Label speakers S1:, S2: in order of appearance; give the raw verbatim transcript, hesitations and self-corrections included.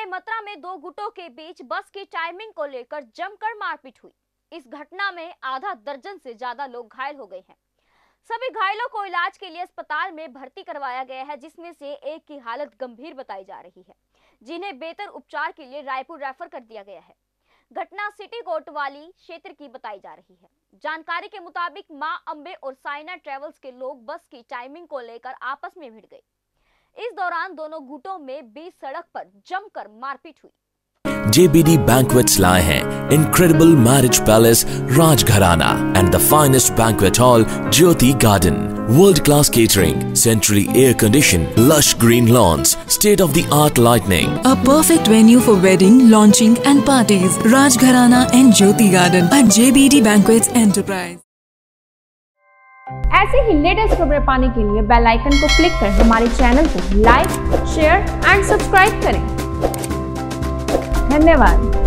S1: मथुरा में दो गुटों के बीच बस की टाइमिंग को लेकर जमकर मारपीट हुई। इस घटना में आधा दर्जन से ज्यादा लोग घायल हो गए हैं। सभी घायलों को इलाज के लिए अस्पताल में भर्ती करवाया गया है, जिसमें से एक की हालत गंभीर बताई जा रही है, जिन्हें बेहतर उपचार के लिए रायपुर रेफर कर दिया गया है। घटना सिटी कोतवाली क्षेत्र की बताई जा रही है। जानकारी के मुताबिक मां अंबे और साइना ट्रेवल्स के लोग बस की टाइमिंग को लेकर आपस में भिड़ गए। इस दौरान दोनों गुटों में बीच सड़क पर जमकर मारपीट हुई।
S2: J B D Banquets लाए हैं Incredible Marriage Palace Rajgharana and the finest banquet hall Jyoti Garden. World class catering, centrally air conditioned, lush green lawns, state of the art lighting.
S3: A perfect venue for wedding, launching and parties. Rajgharana and Jyoti Garden at J B D Banquets Enterprise.
S4: ऐसे ही latest खबरें पाने के लिए bell icon को click कर हमारे channel को like, share and subscribe करें। धन्यवाद।